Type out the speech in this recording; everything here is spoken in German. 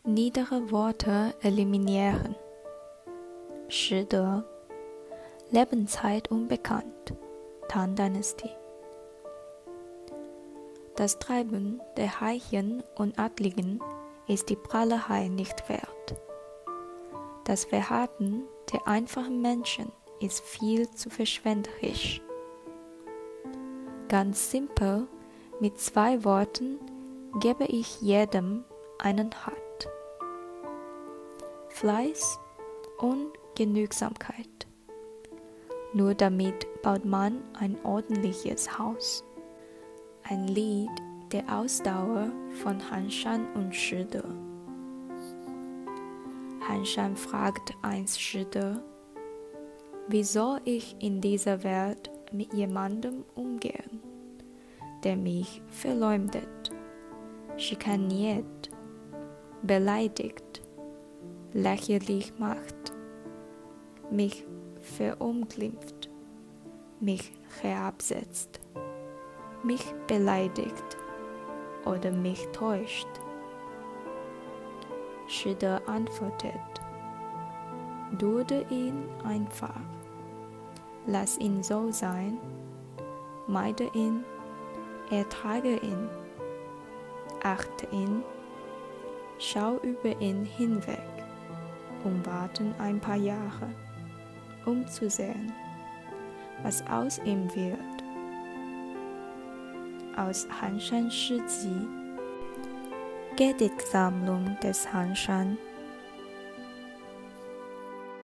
Niedere Worte eliminieren. Shide, Lebenszeit unbekannt, Tang-Dynastie. Das Treiben der Reichen und Adligen ist die Prahlerei nicht wert. Das Verhalten der einfachen Menschen ist viel zu verschwenderisch. Ganz simpel, mit 2 Worten gebe ich jedem einen Rat. Fleiß und Genügsamkeit. Nur damit baut man ein ordentliches Haus. Ein Lied der Ausdauer von Han Shan und Shide. Han Shan fragt einst Shide, wie soll ich in dieser Welt mit jemandem umgehen, der mich verleumdet, schikaniert, beleidigt, lächerlich macht, mich verunglimpft, mich herabsetzt, mich beleidigt oder mich täuscht. Shide antwortet, dulde ihn einfach, lass ihn so sein, meide ihn, ertrage ihn, achte ihn, schau über ihn hinweg und warten ein paar Jahre, um zu sehen, was aus ihm wird. Aus Han Shan Shi Ji, Gedichtsammlung des Han Shan.